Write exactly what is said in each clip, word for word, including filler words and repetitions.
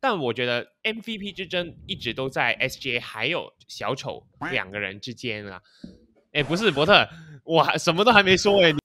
但我觉得 M V P 之争一直都在 S G A 还有小丑两个人之间啊。哎，不是伯特，我还什么都还没说哎。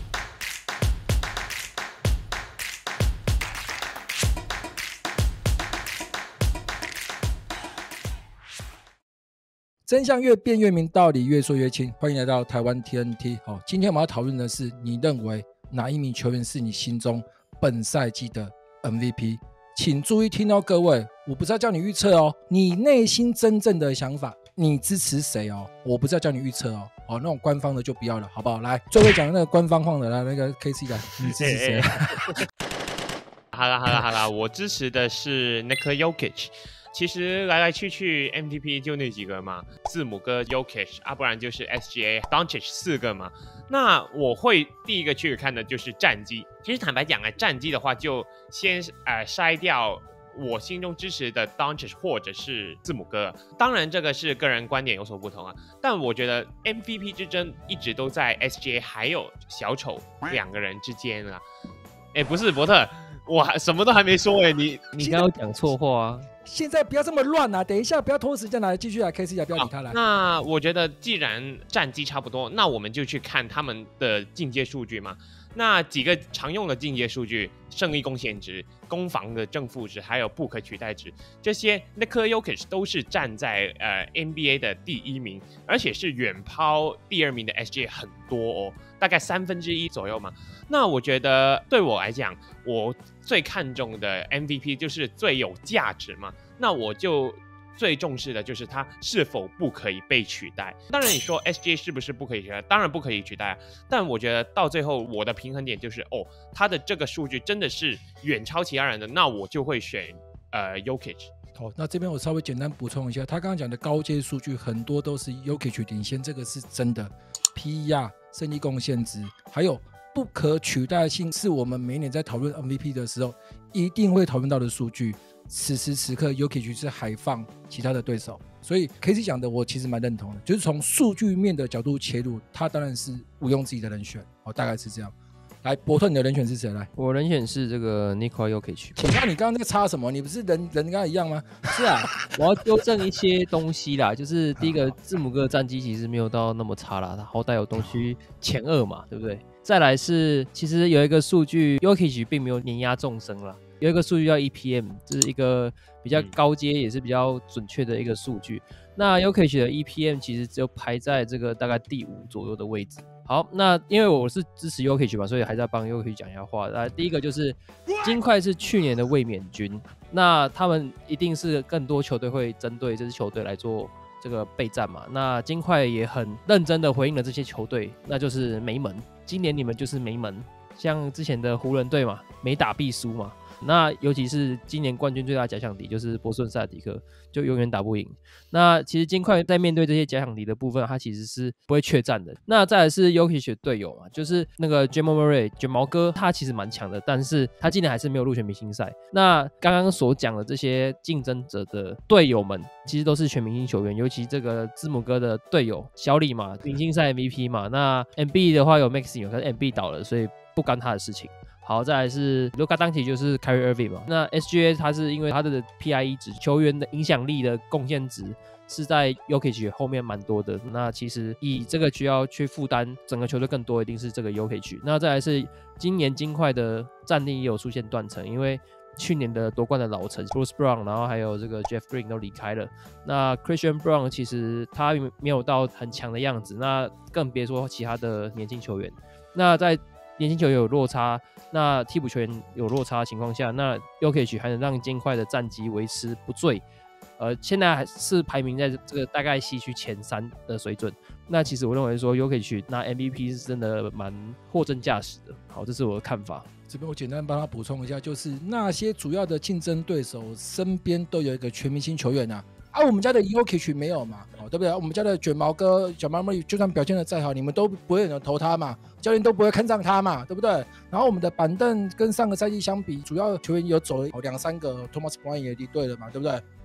真相越辩越明，道理越说越清。欢迎来到台湾 T N T。好，今天我们要讨论的是，你认为哪一名球员是你心中本赛季的 M V P？ 请注意听哦，各位，我不是要叫你预测哦，你内心真正的想法，你支持谁哦？我不是要叫你预测哦，哦，那种官方的就不要了，好不好？来，最会讲那个官方放的，来那个 K C 来，你支持谁？ 好啦好啦好啦，我支持的是 Nikola Jokic。其实来来去去 M V P 就那几个嘛，字母哥 Jokic 啊，不然就是 S G A Doncic 四个嘛。那我会第一个去看的就是战绩。其实坦白讲啊，战绩的话就先呃筛掉我心中支持的 Doncic 或者是字母哥。当然这个是个人观点有所不同啊，但我觉得 M V P 之争一直都在 S G A 还有小丑两个人之间啊。哎，不是伯特，我还什么都还没说哎，你你刚刚讲错话啊。 现在不要这么乱啊！等一下，不要拖时间来，继续来 K C 啊，不要理他来。 那我觉得，既然战绩差不多，那我们就去看他们的进阶数据嘛。那几个常用的进阶数据：胜利贡献值、攻防的正负值，还有不可取代值，这些 Nikola Jokic 都是站在呃 N B A 的第一名，而且是远抛第二名的 S G A 很多哦，大概三分之一左右嘛。那我觉得对我来讲，我最看重的 M V P 就是最有价值嘛。那我就最重视的就是它是否不可以被取代。当然你说 S G A 是不是不可以取代？当然不可以取代，但我觉得到最后我的平衡点就是哦，他的这个数据真的是远超其他人的，那我就会选呃 Jokic。 好，那这边我稍微简单补充一下，他刚刚讲的高阶数据很多都是 Jokic 领先，这个是真的。P E R 胜利贡献值还有不可取代性，是我们每年在讨论 M V P 的时候一定会讨论到的数据。此时此刻 Jokic 是海放其他的对手，所以 K C 讲的我其实蛮认同的，就是从数据面的角度切入，他当然是毋庸置疑的人选，哦，大概是这样。来，伯特，你的人选是谁？来， 我人选是这个 Nikola Jokic。 请问你刚刚在插什么？你不是人人跟他一样吗？ 是啊，我要纠正一些东西啦。就是第一个，字母哥的战绩其实没有到那么差啦，他好歹有东区前二嘛，对不对？再来是，其实有一个数据 ，Jokic 并没有碾压众生啦。有一个数据叫 E P M， 这是一个比较高阶也是比较准确的一个数据。那 Jokic 的 E P M 其实只有排在这个大概第五左右的位置。好，那因为我是支持 Jokic 嘛，所以还是要帮 Jokic 讲一下话。那第一个就是金块是去年的卫冕军，那他们一定是更多球队会针对这支球队来做这个备战嘛。那金块也很认真的回应了这些球队，那就是没门。今年你们就是没门，像之前的湖人队嘛，没打必输嘛。那尤其是今年冠军最大的假想敌就是波士顿塞尔提克，就永远打不赢。那其实金块在面对这些假想敌的部分，他其实是不会怯战的。那再来是 Jokic 的队友嘛，就是那个 Jamal Murray 卷毛哥，他其实蛮强的，但是他今年还是没有入选明星赛。那刚刚所讲的这些竞争者的队友们，其实都是全明星球员，尤其这个字母哥的队友小李嘛，明星赛 M V P 嘛。那 M B 的话有 Maxey， 可是 M B 倒了，所以不干他的事情。好，再来是卢卡当奇就是 Kyrie Irving 嘛。那 S G A 他是因为他的 P I E 值球员的影响力的贡献值是在 Jokic 后面蛮多的。那其实以这个需要去负担整个球队更多，一定是这个 Jokic。那再来是今年金块的战力也有出现断层，因为去年的夺冠的老臣 Bruce Brown， 然后还有这个 Jeff Green 都离开了。那 Christian Brown 其实他没有到很强的样子，那更别说其他的年轻球员。那在年轻球员有落差，那替补球员有落差的情况下，那 Jokic 还能让金块的战绩维持不坠，呃，现在还是排名在这个大概西区前三的水准。那其实我认为说 Jokic 拿 M V P 是真的蛮货真价实的。好，这是我的看法。 这边我简单帮他补充一下，就是那些主要的竞争对手身边都有一个全明星球员啊。啊，我们家的 Jokic 没有嘛，哦，对不对？我们家的卷毛哥、小毛妹就算表现的再好，你们都不会有人投他嘛，教练都不会看上他嘛，对不对？然后我们的板凳跟上个赛季相比，主要球员有走了两三个 ，Thomas Bryant 也离队了嘛，对不对？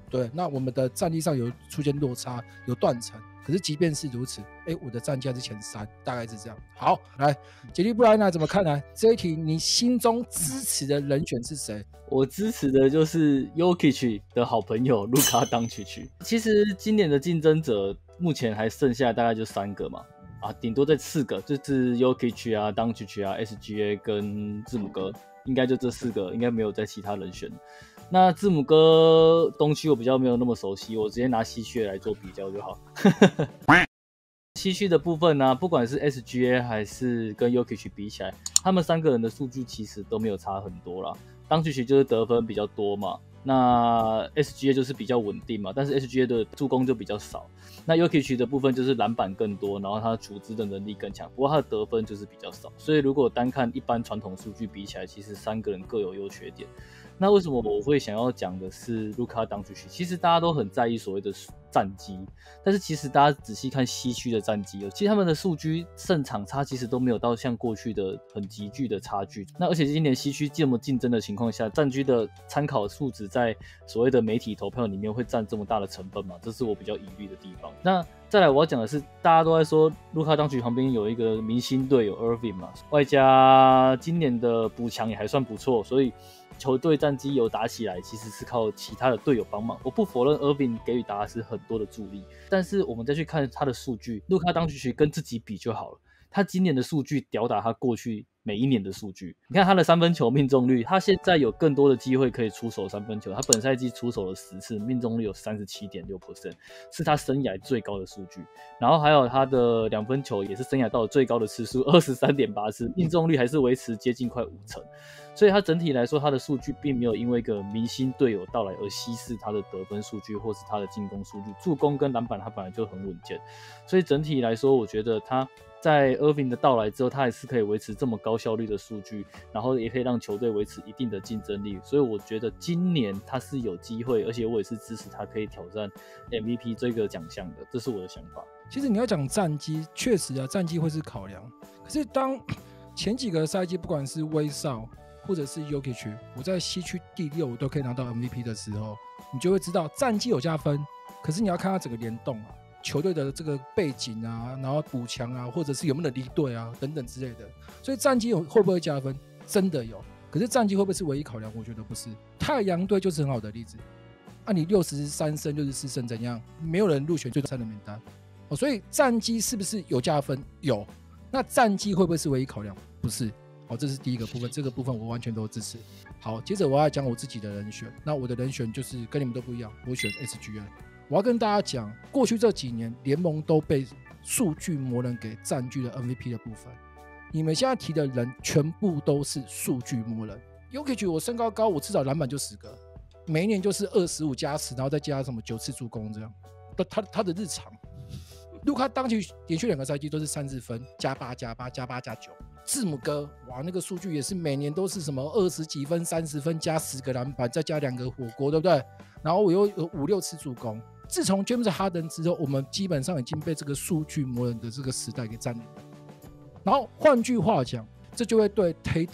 对，那我们的战力上有出现落差，有断层。可是即便是如此，哎，我的战绩还是前三，大概是这样。好，来，杰利布莱纳怎么看呢？这一题你心中支持的人选是谁？ 我支持的就是 Jokic 的好朋友卢卡当曲曲。其实今年的竞争者目前还剩下大概就三个嘛，啊，顶多再四个，就是 Jokic 啊、当曲曲啊、S G A 跟字母哥，应该就这四个，应该没有再其他人选。那字母哥东区我比较没有那么熟悉，我直接拿西区来做比较就好。西区的部分呢、啊，不管是 S G A 还是跟 Jokic 比起来，他们三个人的数据其实都没有差很多啦。当曲曲就是得分比较多嘛，那 S G A 就是比较稳定嘛，但是 S G A 的助攻就比较少。那 Jokic 的部分就是篮板更多，然后他组织的能力更强，不过他的得分就是比较少。所以如果单看一般传统数据比起来，其实三个人各有优缺点。那为什么我会想要讲的是卢卡当曲曲？其实大家都很在意所谓的战绩，但是其实大家仔细看西区的战绩，其实他们的数据胜场差其实都没有到像过去的很急剧的差距。那而且今年西区这么竞争的情况下，战区的参考数值在所谓的媒体投票里面会占这么大的成分嘛？这是我比较疑虑的地方。那再来我要讲的是，大家都在说卢卡当曲旁边有一个明星队友 Irving 嘛，外加今年的补强也还算不错，所以球队战绩有打起来，其实是靠其他的队友帮忙。我不否认 Irving 给予达拉斯很多的助力，但是我们再去看他的数据，卢卡当曲曲跟自己比就好了。他今年的数据吊打他过去每一年的数据。你看他的三分球命中率，他现在有更多的机会可以出手三分球，他本赛季出手了十次，命中率有 百分之三十七点六， 是他生涯最高的数据。然后还有他的两分球也是生涯到了最高的次数 二十三点八次，命中率还是维持接近快五成。所以他整体来说，他的数据并没有因为一个明星队友到来而稀释他的得分数据或是他的进攻数据，助攻跟篮板他本来就很稳健。所以整体来说，我觉得他在 Irving 的到来之后，他还是可以维持这么高效率的数据，然后也可以让球队维持一定的竞争力。所以我觉得今年他是有机会，而且我也是支持他可以挑战 M V P 这个奖项的，这是我的想法。 其实你要讲战绩，确实啊，战绩会是考量。可是当前几个赛季，不管是威少或者是 Jokic， 我在西区第六我都可以拿到 M V P 的时候，你就会知道战绩有加分，可是你要看他整个联动啊。球队的这个背景啊，然后补强啊，或者是有没有离队啊等等之类的，所以战绩有会不会加分？真的有，可是战绩会不会是唯一考量？我觉得不是。太阳队就是很好的例子，啊，你六十三胜、六十四胜怎样？没有人入选最佳三的名单，哦，所以战绩是不是有加分？有。那战绩会不会是唯一考量？不是。好，这是第一个部分，这个部分我完全都支持。好，接着我要讲我自己的人选，那我的人选就是跟你们都不一样，我选 S G A。我要跟大家讲，过去这几年联盟都被数据魔人给占据了 M V P 的部分。你们现在提的人全部都是数据魔人。Jokic 我身高高，我至少篮板就十个，每一年就是二十五加十，然后再加什么九次助攻这样。他他的日常，卢卡当期连续两个赛季都是三十分加八加八加八加九。字母哥哇，那个数据也是每年都是什么二十几分、三十分加十个篮板，再加两个火锅，对不对？然后我又有五六次助攻。自从 James Harden 之后，我们基本上已经被这个数据魔人的这个时代给占领了。然后换句话讲，这就会对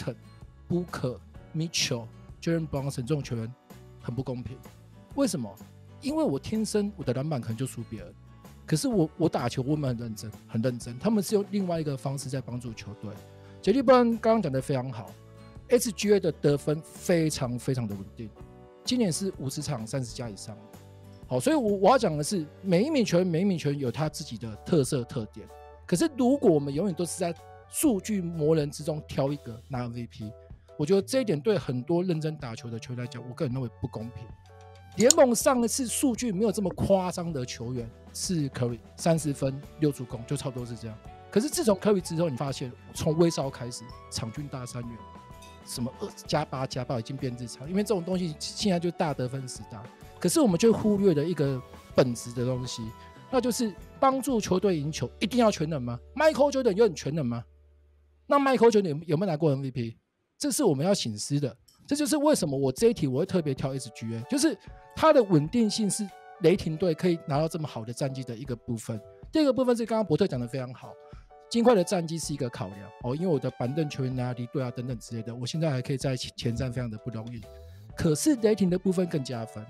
Tatum、Booker、Mitchell、Jalen Brunson 这种球员很不公平。为什么？因为我天生我的篮板可能就输别人，可是我我打球我们很认真，很认真。他们是用另外一个方式在帮助球队。杰利布兰刚刚讲的非常好 ，S G A 的得分非常非常的稳定，今年是五十场三十加以上。好，所以我我要讲的是，每一名球员每一名球员有他自己的特色特点。可是如果我们永远都是在数据魔人之中挑一个拿 M V P， 我觉得这一点对很多认真打球的球员来讲，我个人认为不公平。联盟上一次数据没有这么夸张的球员是 Curry， 三十分六助攻，就差不多是这样。可是自从 Curry 之后，你发现从威少开始，场均大三元，什么二加八加八已经变日常，因为这种东西现在就大得分时代。可是我们就忽略了一个本质的东西，那就是帮助球队赢球一定要全能吗 ？Michael Jordan 有很全能吗？那 Michael Jordan 有没有拿过 M V P？ 这是我们要省思的。这就是为什么我这一题我会特别挑 S G A， 就是它的稳定性是雷霆队可以拿到这么好的战绩的一个部分。第二个部分是刚刚伯特讲的非常好，金块的战绩是一个考量哦，因为我的板凳球员啊、离队啊等等之类的，我现在还可以在前站非常的不容易。可是雷霆的部分更加分。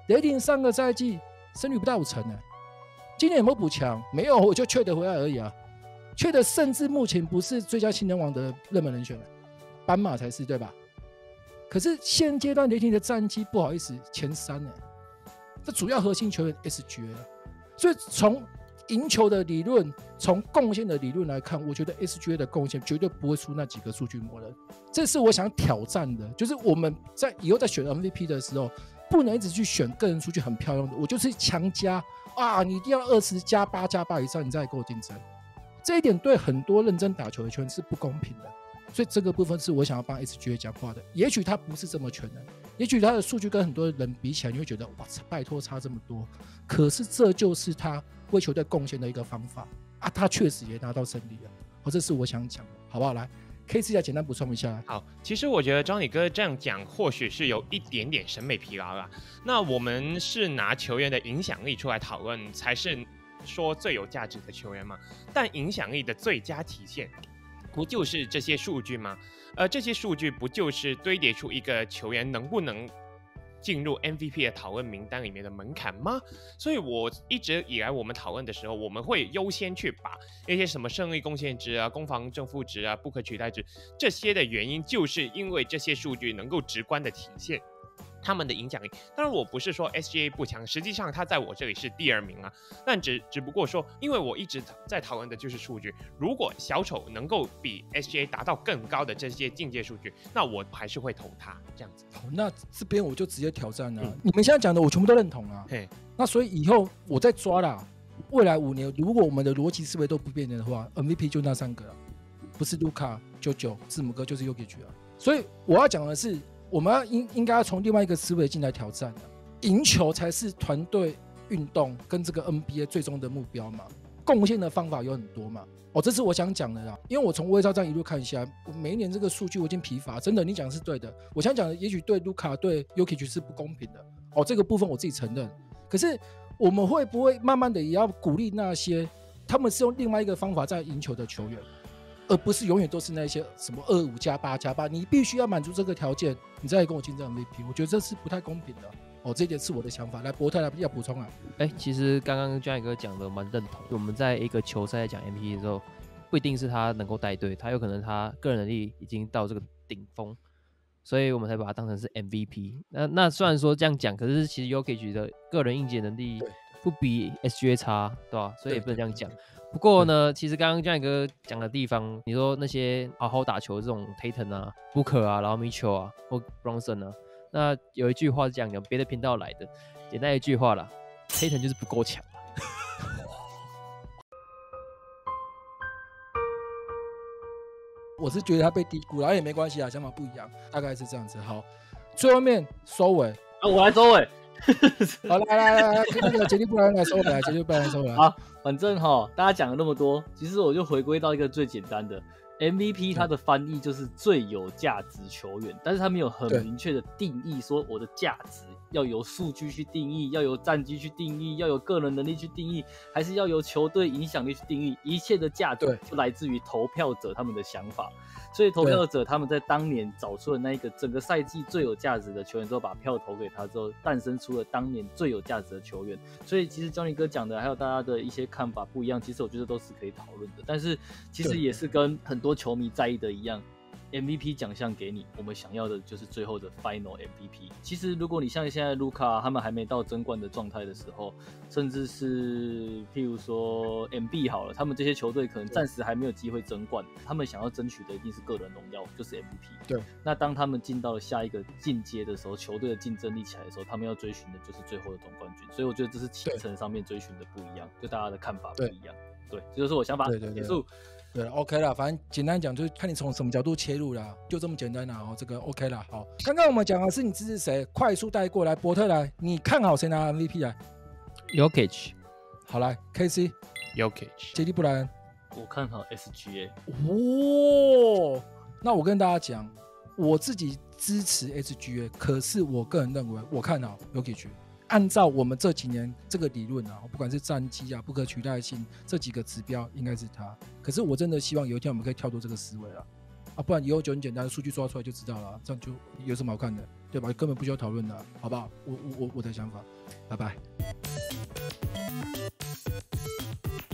雷霆上个赛季胜率不到五成呢、欸，今年有没有补强？没有，我就缺得回来而已啊。缺的甚至目前不是最佳新人王的热门人选了，斑马才是对吧？可是现阶段雷霆的战绩不好意思前三呢、欸，这主要核心球员 S G A 啊，所以从赢球的理论，从贡献的理论来看，我觉得 S G A 的贡献绝对不会输那几个数据魔人。这是我想挑战的，就是我们在以后在选 M V P 的时候，不能一直去选个人数据很漂亮的，我就是强加啊，你一定要二十加八加八以上，你再跟我竞争。这一点对很多认真打球的球员是不公平的，所以这个部分是我想要帮 S G A 讲话的。也许他不是这么全能，也许他的数据跟很多人比起来，你会觉得哇，拜托差这么多。可是这就是他为球队贡献的一个方法啊，他确实也拿到胜利了。哦，这是我想讲的，好不好？来 ，K C 来简单补充一下。 好，其实我觉得 Johnny 哥这样讲，或许是有一点点审美疲劳啦。那我们是拿球员的影响力出来讨论，才是说最有价值的球员嘛？但影响力的最佳体现，不就是这些数据吗？呃，这些数据不就是堆叠出一个球员能不能进入 M V P 的讨论名单里面的门槛吗？所以我一直以来我们讨论的时候，我们会优先去把那些什么胜利贡献值啊、攻防正负值啊、不可取代值这些的原因，就是因为这些数据能够直观的体现他们的影响力。当然我不是说 S G A 不强，实际上他在我这里是第二名啊，但只只不过说，因为我一直在讨论的就是数据，如果小丑能够比 S G A 达到更高的这些境界数据，那我还是会投他这样子。 好，那这边我就直接挑战了、啊嗯、 你们现在讲的我全部都认同啊。 嘿， 那所以以后我再抓啦，未来五年如果我们的逻辑思维都不变的话 ，M V P 就那三个了，不是卢卡、九九、字母哥就是 Jokic 啊。所以我要讲的是，我们要应应该要从另外一个思维进来挑战、啊、赢球才是团队运动跟这个 N B A 最终的目标嘛。贡献的方法有很多嘛。哦，这是我想讲的啦，因为我从威少这样一路看一下，我每一年这个数据我已经疲乏，真的，你讲的是对的。我想讲的，也许对卢卡、对 Jokic 是不公平的。哦，这个部分我自己承认。可是我们会不会慢慢的也要鼓励那些他们是用另外一个方法在赢球的球员？而不是永远都是那些什么二五加八加八，你必须要满足这个条件，你再来跟我竞争 M V P， 我觉得这是不太公平的。哦，这一点是我的想法。来，伯特来要补充啊。 哎、欸，其实刚刚 Johnny 哥讲的蛮认同。我们在一个球赛讲 M V P 的时候，不一定是他能够带队，他有可能他个人能力已经到这个顶峰，所以我们才把他当成是 M V P。那那虽然说这样讲，可是其实 Jokic 的个人应届能力不比 S G A 差，对吧？所以也不能这样讲。不过呢，其实刚刚 Johnny 哥讲的地方，你说那些好好打球的这种 Tatum 啊、Booker 啊，然后 Mitchell 啊或 Bronson 啊，那有一句话是这样讲，别的频道来的，简单一句话啦 ，Tatum 就是不够强。 我是觉得他被低估了，也没关系啊，想法不一样，大概是这样子。好，最后面收尾， 啊，我来收尾。 好，来来来来，那个杰利布莱恩来收尾，杰利布莱恩收尾。 好，反正哈，大家讲了那么多，其实我就回归到一个最简单的 M V P， 它的翻译就是最有价值球员，但是它没有很明确的定义，说我的价值要由数据去定义，要由战绩去定义，要由个人能力去定义，还是要由球队影响力去定义？一切的价值就来自于投票者他们的想法。所以投票者他们在当年找出了那一个整个赛季最有价值的球员之后，把票投给他之后，诞生出了当年最有价值的球员。所以其实 Johnny 哥讲的还有大家的一些看法不一样，其实我觉得都是可以讨论的。但是其实也是跟很多球迷在意的一样， M V P 奖项给你，我们想要的就是最后的 Final M V P。其实如果你像现在卢卡他们还没到争冠的状态的时候，甚至是譬如说 M B 好了，他们这些球队可能暂时还没有机会争冠，他们想要争取的一定是个人荣耀，就是 M V P。 对。 那当他们进到了下一个进阶的时候，球队的竞争力起来的时候，他们要追寻的就是最后的总冠军。所以我觉得这是起程上面追寻的不一样，就大家的看法不一样。对，这就是我想法。 对对对。 结束。 对 ，OK 啦，反正简单讲就是看你从什么角度切入啦，就这么简单啦。哦，这个 OK 啦。好，刚刚我们讲的是你支持谁，快速带过来。伯特来，你看好谁拿 M V P 啊 ？Jokic。 好来 ，K C。 Jokic。 杰利布莱恩。 我看好 S G A。 哦，那我跟大家讲，我自己支持 S G A， 可是我个人认为，我看好 Jokic。按照我们这几年这个理论啊，不管是战绩啊、不可取代性这几个指标，应该是他。可是我真的希望有一天我们可以跳脱这个思维了。 啊，不然以后就很简单，数据抓出来就知道了，这样就有什么好看的，对吧？根本不需要讨论的，好不好？我我我我的想法，拜拜。